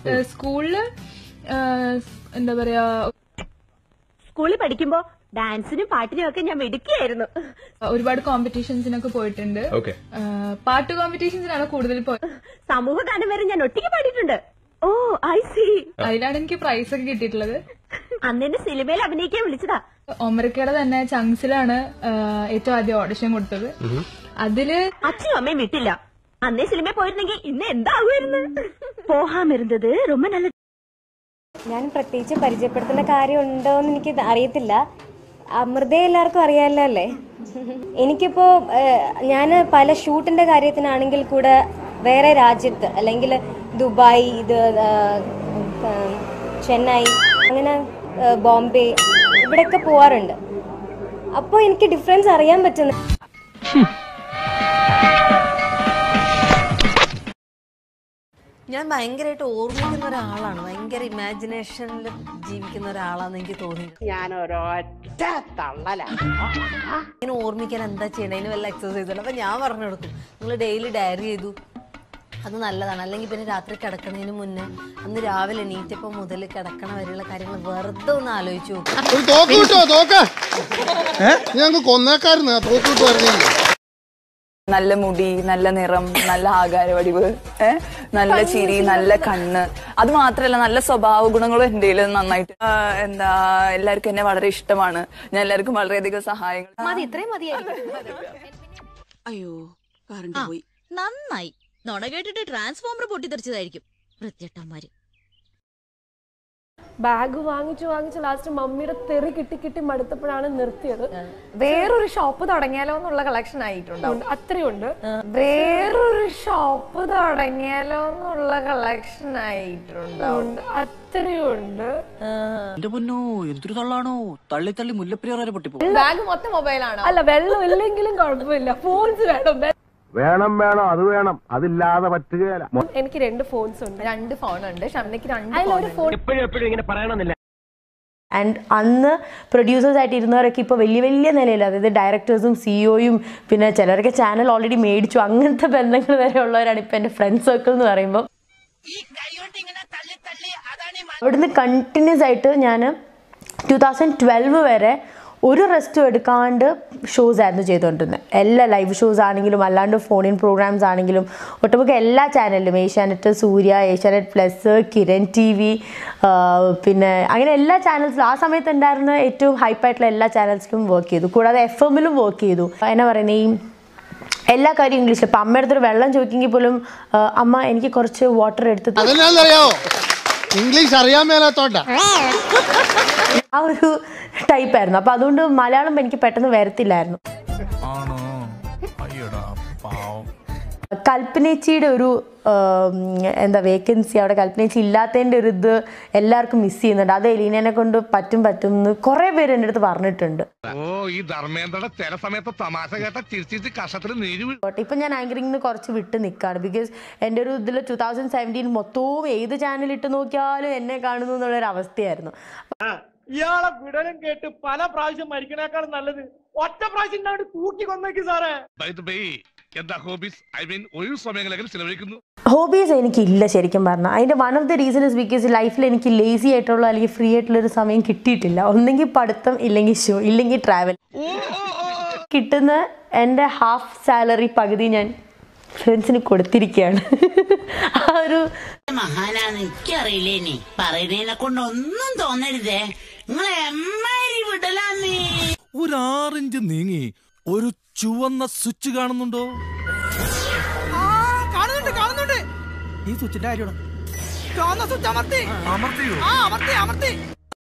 സ്കൂളില് എന്താ പറയാ, സ്കൂളിൽ പഠിക്കുമ്പോ ഡാൻസിനും പാട്ടിനും ഒക്കെ ഞാൻ മിടുക്കിയായിരുന്നു. ഒരുപാട് കോമ്പറ്റീഷൻസിനൊക്കെ പോയിട്ടുണ്ട്. പാട്ട് കോമ്പറ്റീഷൻസിനാണ് കൂടുതൽ പോയത്. സമൂഹ ഗാനം വരെ ഞാൻ ഒറ്റയ്ക്ക് പാടിയിട്ടുണ്ട്. O I C. അതിലാണ് എനിക്ക് പ്രൈസ് ഒക്കെ കിട്ടിയിട്ടുള്ളത്. അന്നെന്നെ സിനിമയിൽ അഭിനയിക്കാൻ വിളിച്ചതാ. ഒമരക്കയുടെ തന്നെ ചങ്സിലാണ് ഏറ്റവും ആദ്യം ഓഡിഷൻ കൊടുത്തത്. അതില് അച്ഛനും അമ്മയും വിട്ടില്ല. അന്നേ സിനിമയിൽ പോയിരുന്നെങ്കിൽ ഇന്ന് എന്താകുമായിരുന്നു. പോഹാമിരുന്നത് ரொம்ப നല്ല. ഞാൻ പ്രത്യേകിച്ച് പരിചയപ്പെടുത്തേണ്ട കാര്യം ഉണ്ടോ എന്ന് എനിക്ക് അറിയത്തില്ല. അമൃതയെ എല്ലാവർക്കും അറിയാമല്ലോ അല്ലേ. എനിക്കിപ്പോ ഞാൻ പല ഷൂട്ടിന്റെ കാര്യത്തിനാണെങ്കിൽ കൂടെ വേറെ രാജ്യത്ത് അല്ലെങ്കിൽ ദുബായ്, ചെന്നൈ, അങ്ങനെ ബോംബെ, ഇവിടെയൊക്കെ പോവാറുണ്ട്. അപ്പോൾ എനിക്ക് ഡിഫറൻസ് അറിയാൻ പറ്റുന്നു. ഞാൻ ഭയങ്കരമായിട്ട് ഓർമ്മിക്കുന്ന ഒരാളാണ്, ഭയങ്കര ഇമാജിനേഷനിൽ ജീവിക്കുന്ന ഒരാളാന്ന് എനിക്ക് തോന്നി. ഇങ്ങനെ ഓർമ്മിക്കാൻ എന്താ ചെയ്യണേ, അതിന് വല്ല എക്സസൈസ് ഉണ്ട്. അപ്പൊ ഞാൻ പറഞ്ഞു കൊടുക്കും, നിങ്ങൾ ഡെയിലി ഡയറി ചെയ്തു, അത് നല്ലതാണ്. അല്ലെങ്കിൽ പിന്നെ രാത്രി കിടക്കണതിന് മുന്നേ അന്ന് രാവിലെ എണീറ്റപ്പോ മുതൽ കിടക്കണ വരെയുള്ള കാര്യങ്ങൾ വെറുതെ ഒന്ന് ആലോചിച്ചു നോക്കും. നല്ല മുടി, നല്ല നിറം, നല്ല ആകാരവടിവ്, നല്ല ചിരി, നല്ല കണ്ണ്, അത് മാത്രല്ല നല്ല സ്വഭാവ ഗുണങ്ങളും എന്റെ നന്നായിട്ട് എന്താ എല്ലാവർക്കും എന്നെ വളരെ ഇഷ്ടമാണ്. ഞാൻ എല്ലാവർക്കും വളരെയധികം സഹായങ്ങൾ. ഇത്രയും മതിയായിരിക്കും. അയ്യോ കറണ്ട് പോയി. നന്നായി. നുണ കേട്ടിട്ട് ട്രാൻസ്ഫോമർ പൊട്ടിത്തെറിച്ചതായിരിക്കും വൃത്തിയട്ടന്മാര്. ബാഗ് വാങ്ങിച്ചു ലാസ്റ്റ് മമ്മിയുടെ തെറി കിട്ടി മടുത്തപ്പോഴാണ് നിർത്തിയത്. വേറൊരു ഷോപ്പ് തുടങ്ങിയാലോ എന്നുള്ള കളക്ഷൻ ആയിട്ടുണ്ടാവും. അത്രയുണ്ട്. വേറൊരു ഷോപ്പ് തുടങ്ങിയാലോ എന്നുള്ള കളക്ഷൻ ആയിട്ടുണ്ടാവും. അത്രയുണ്ട്. എന്റെ പൊന്നോ എന്തൊരു തള്ളാണോ, തള്ളി തള്ളി മുല്ലപ്പെരിയാർ വരെ പൊട്ടിപ്പോ. ബാഗ് മൊത്തം മൊബൈലാണോ? അല്ല, വെള്ളം ഇല്ലെങ്കിലും കുഴപ്പമില്ല, ഫോൺസ് വേണം, അത് വേണം, അതില്ലാതെ പറ്റുകയില്ല. എനിക്ക് 2 ഫോൺസ് ഉണ്ട്. 2 ഫോണുണ്ട്. ഷംനയ്ക്ക് 2 ഫോൺ. എപ്പോഴും ഇങ്ങനെ പറയണമെന്നില്ല. ആൻഡ് അന്ന് പ്രൊഡ്യൂസേഴ്സ് ആയിട്ട് ഇരുന്നവരൊക്കെ ഇപ്പോൾ വലിയ വലിയ നിലയിൽ, അതായത് ഡയറക്ടേഴ്സും സിഇഒയും പിന്നെ ചിലരൊക്കെ ചാനൽ ഓൾറെഡി മേടിച്ചു, അങ്ങനത്തെ ബന്ധങ്ങൾ വരെ ഉള്ളവരാണ് ഇപ്പം എൻ്റെ ഫ്രണ്ട് സർക്കിൾ എന്ന് പറയുമ്പോൾ. അവിടുന്ന് കണ്ടിന്യൂസ് ആയിട്ട് ഞാൻ 2012 വരെ ഒരു റെസ്റ്റും എടുക്കാണ്ട് ഷോസ് ആയിരുന്നു ചെയ്തുകൊണ്ടിരുന്നത്. എല്ലാ ലൈവ് ഷോസ് ആണെങ്കിലും അല്ലാണ്ട് ഫോണിൻ പ്രോഗ്രാംസ് ആണെങ്കിലും ഒട്ടുമിക്ക എല്ലാ ചാനലിലും, ഏഷ്യാനെറ്റ്, സൂര്യ, ഏഷ്യാനെറ്റ് പ്ലസ്, കിരൺ TV, പിന്നെ അങ്ങനെ എല്ലാ ചാനൽസിലും ആ സമയത്ത് ഉണ്ടായിരുന്ന ഏറ്റവും ഹൈപ്പായിട്ടുള്ള എല്ലാ ചാനൽസിലും വർക്ക് ചെയ്തു. കൂടാതെ FM-ലും വർക്ക് ചെയ്തു. എന്നാ പറയുന്നത്, ഈ എല്ലാ കാര്യവും ഇംഗ്ലീഷിൽ. ഇപ്പം അമ്മയുടെ അടുത്തൊരു വെള്ളം ചോദിക്കെങ്കിൽ പോലും അമ്മ എനിക്ക് കുറച്ച് വാട്ടർ എടുത്ത് ഇംഗ്ലീഷ് അറിയാൻ മേലാത്തോണ്ട ആ ഒരു ടൈപ്പായിരുന്നു. അപ്പം അതുകൊണ്ട് മലയാളം എനിക്ക് പെട്ടെന്ന് വരത്തില്ലായിരുന്നു. കൽപ്പനേച്ചിയുടെ ഒരു എന്താ വേക്കൻസി അവിടെ കൽപ്പനേച്ചി ഇല്ലാത്തതിൻ്റെ ഒരു ഇത് എല്ലാവർക്കും മിസ് ചെയ്യുന്നുണ്ട്. അത് എലീനനെ കൊണ്ട് പറ്റും എന്ന് കുറേ പേര് എൻ്റെ അടുത്ത് പറഞ്ഞിട്ടുണ്ട്. ഇപ്പം ഞാൻ ആങ്കറിംഗ് കുറച്ച് വിട്ട് നിൽക്കുകയാണ്. ബിക്കോസ് എൻ്റെ ഒരു ഇതിൽ 2017 മൊത്തവും ഏത് ചാനലിട്ട് നോക്കിയാലും എന്നെ കാണുന്നു എന്നുള്ളൊരു അവസ്ഥയായിരുന്നു. ഇയാളെ വിടലും കേട്ട് പല പ്രാവശ്യം മരിക്കണേക്കാളും നല്ലത് ഒറ്റ പ്രാവശ്യം തൂക്കി കൊന്നേക്ക് സാറേ. ഹോബീസ് എനിക്കില്ല ശരിക്കും പറഞ്ഞാൽ. അതിൻ്റെ one of the reason is because ലൈഫിൽ എനിക്ക് ലേസി ആയിട്ടുള്ള അല്ലെങ്കിൽ ഫ്രീ ആയിട്ടുള്ളൊരു സമയം കിട്ടിയിട്ടില്ല. ഒന്നെങ്കിൽ പഠിത്തം, ഇല്ലെങ്കിൽ ഷോ, ഇല്ലെങ്കിൽ ട്രാവൽ. കിട്ടുന്ന എൻ്റെ ഹാഫ് സാലറി പകുതി ഞാൻ ഫ്രണ്ട്സിന് കൊടുത്തിരിക്കുകയാണ്. ആ ഒരു മഹാനാന്ന് എനിക്കറിയില്ലേ, നീ പറയുന്നതിനെ കൊണ്ടൊന്നും തോന്നരുതേ. ഒരു 6 ഇഞ്ച് നീങ്ങി ഒരു ചുവന്ന സ്വിച്ച് കാണുന്നുണ്ടോ? കാണുന്നുണ്ട്. ഈ സ്വിച്ചിന്റെ കാര്യമാണ്.